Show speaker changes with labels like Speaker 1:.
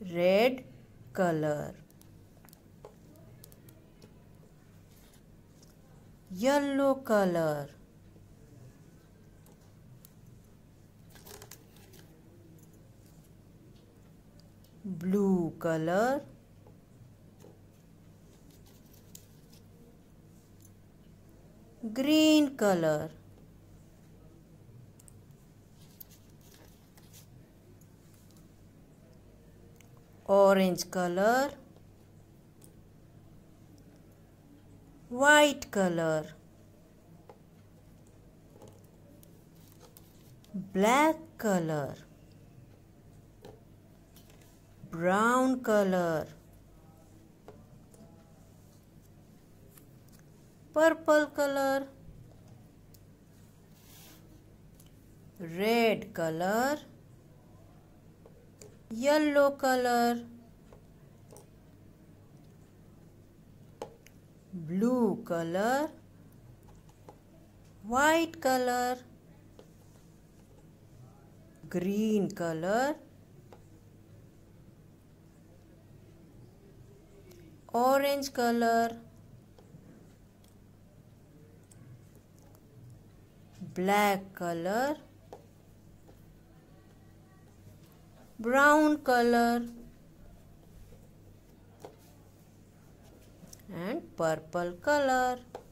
Speaker 1: red color, yellow color, blue color, green color, orange color, white color, black color, brown color, purple color, red color, yellow color, blue color, white color, green color, orange color, black color, brown color and purple color.